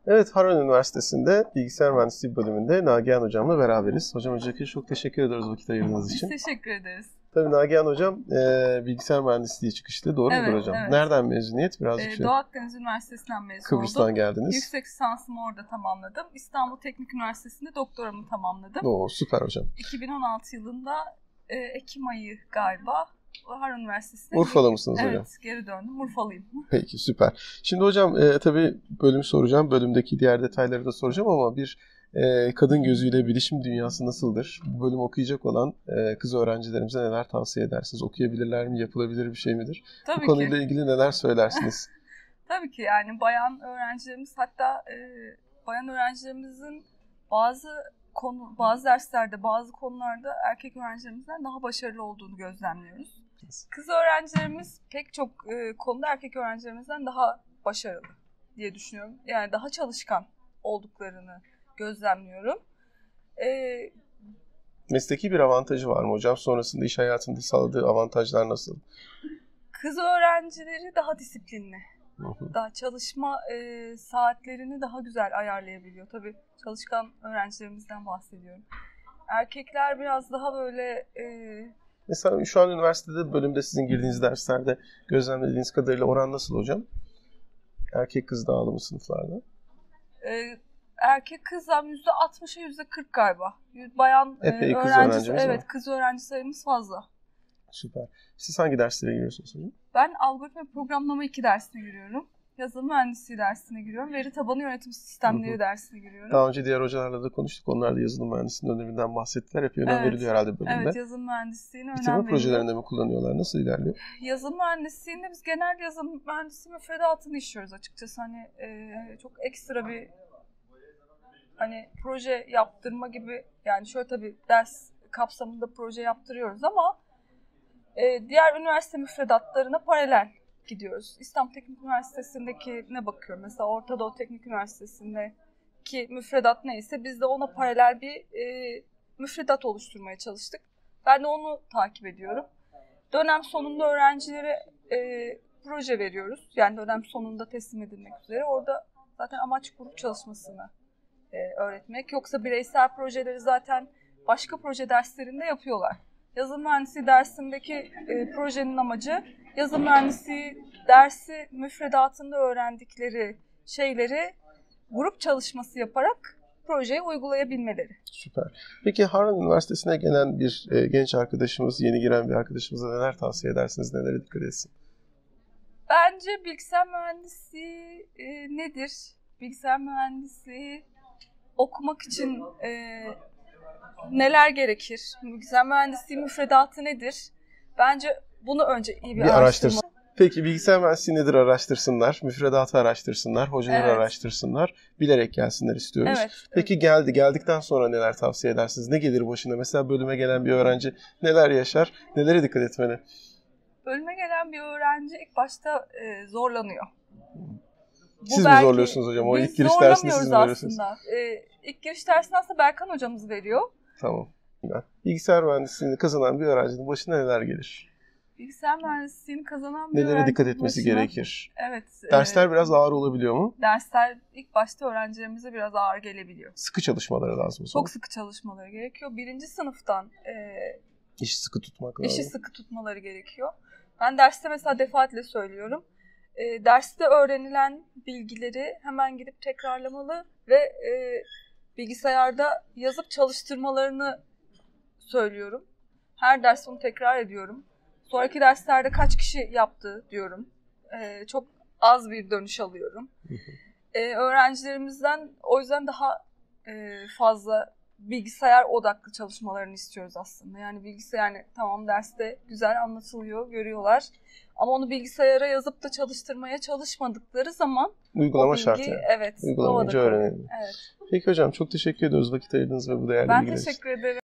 Evet, Harran Üniversitesi'nde Bilgisayar Mühendisliği bölümünde Nagihan Hocam'la beraberiz. Hocam öncelikle çok teşekkür ediyoruz vakit ayırdığınız için. Biz teşekkür ederiz. Tabii Nagihan Hocam Bilgisayar Mühendisliği çıkışlı, doğru mudur hocam? Evet. Nereden mezuniyet? Birazcık Doğu Akdeniz Üniversitesi'nden mezun Kıbrıs'tan oldum. geldiniz. Yüksek lisansımı orada tamamladım. İstanbul Teknik Üniversitesi'nde doktoramı tamamladım. Oo, süper hocam. 2016 yılında Ekim ayı galiba Harran Üniversitesi'ne Urfalı mısınız hocam? Evet, geri döndüm. Urfalıyım. Peki, süper. Şimdi hocam tabii bölümü soracağım. Bölümdeki diğer detayları da soracağım ama bir kadın gözüyle bilişim dünyası nasıldır? Bu bölüm okuyacak olan kız öğrencilerimize neler tavsiye edersiniz? Okuyabilirler mi? Yapılabilir bir şey midir? Tabii Bu konuyla ilgili neler söylersiniz? Tabii ki yani bayan öğrencilerimiz, hatta bayan öğrencilerimizin bazı derslerde, bazı konularda erkek öğrencilerimizden daha başarılı olduğunu gözlemliyoruz. Kız öğrencilerimiz pek çok konuda erkek öğrencilerimizden daha başarılı diye düşünüyorum. Yani daha çalışkan olduklarını gözlemliyorum. Mesleki bir avantajı var mı hocam? Sonrasında iş hayatında sağladığı avantajlar nasıl? Kız öğrencileri daha disiplinli. Daha çalışma saatlerini daha güzel ayarlayabiliyor. Tabii çalışkan öğrencilerimizden bahsediyorum. Erkekler biraz daha böyle... Mesela şu an üniversitede bölümde sizin girdiğiniz derslerde gözlemlediğiniz kadarıyla oran nasıl hocam? Erkek kız dağılımı sınıflarda? Erkek kızdan %60'a %40 galiba. Bayan epey kız öğrencisi, öğrencimiz evet, var. Kız öğrenci sayımız fazla. Süper. Siz hangi derslere giriyorsunuz hocam? Ben algoritma programlama 2 dersine giriyorum. Yazılım mühendisliği dersine giriyorum. Veri tabanı yönetim sistemleri dersine giriyorum. Daha önce diğer hocalarla da konuştuk. Onlar da yazılım mühendisliğinin öneminden bahsettiler. Hep önem veriliyor herhalde bölümde. Evet, yazılım mühendisliğine önem veriliyor. Bitirme projelerinde veriliyor. mi kullanıyorlar? Nasıl ilerliyor? Yazılım mühendisliğinde biz genel yazılım mühendisliği müfredatını işliyoruz açıkçası. Hani çok ekstra bir proje yaptırma gibi, yani şöyle tabii ders kapsamında proje yaptırıyoruz ama diğer üniversite müfredatlarına paralel gidiyoruz. İstanbul Teknik Üniversitesi'ndekine bakıyorum. Mesela Orta Doğu Teknik Üniversitesi'ndeki müfredat neyse biz de ona paralel bir müfredat oluşturmaya çalıştık. Ben de onu takip ediyorum. Dönem sonunda öğrencilere proje veriyoruz. Yani dönem sonunda teslim edilmek üzere. Orada zaten amaç grup çalışmasını öğretmek. Yoksa bireysel projeleri zaten başka proje derslerinde yapıyorlar. Yazılım mühendisliği dersindeki projenin amacı yazılım mühendisliği dersi müfredatında öğrendikleri şeyleri grup çalışması yaparak projeye uygulayabilmeleri. Süper. Peki Harran Üniversitesi'ne gelen bir genç arkadaşımız, yeni giren bir arkadaşımıza neler tavsiye edersiniz, nelere dikkat etsin? Bence bilgisayar mühendisliği nedir? Bilgisayar mühendisliği okumak için neler gerekir? Bilgisayar mühendisliği müfredatı nedir? Bence bunu önce iyi bir araştırma. Peki bilgisayar mühendisliği nedir araştırsınlar, müfredatı araştırsınlar, hocaları araştırsınlar, bilerek gelsinler istiyoruz. Evet, peki geldikten sonra neler tavsiye edersiniz? Ne gelir başına? Mesela bölüme gelen bir öğrenci neler yaşar, nelere dikkat etmeli? Bölüme gelen bir öğrenci ilk başta zorlanıyor. Siz mi zorluyorsunuz hocam? O ilk giriş dersini siz mi veriyorsunuz? Aslında. İlk giriş dersini aslında Berkan hocamız veriyor. Tamam. Bilgisayar mühendisliğini kazanan bir öğrencinin başına neler gelir? Bilgisayar mühendisliğini kazanan bir nelere öğrencinin dikkat etmesi başına, gerekir? Evet. Dersler biraz ağır olabiliyor mu? Dersler ilk başta öğrencilerimize biraz ağır gelebiliyor. Sıkı çalışmaları lazım. Çok sıkı çalışmaları gerekiyor. Birinci sınıftan işi sıkı tutmak lazım. İşi sıkı tutmaları gerekiyor. Ben derste mesela defaatle söylüyorum. Derste öğrenilen bilgileri hemen gidip tekrarlamalı ve bilgisayarda yazıp çalıştırmalarını söylüyorum. Her ders bunu tekrar ediyorum. Sonraki derslerde kaç kişi yaptı diyorum. Çok az bir dönüş alıyorum. Öğrencilerimizden o yüzden daha fazla bilgisayar odaklı çalışmalarını istiyoruz aslında. Yani bilgisayar tamam derste güzel anlatılıyor, görüyorlar. Ama onu bilgisayara yazıp da çalıştırmaya çalışmadıkları zaman uygulama şart yani. Evet. Uygulamayınca öğrenelim. Evet. Peki hocam çok teşekkür ediyoruz vakit ayırdığınız ve bu değerli bilgiler için. Ben teşekkür ederim.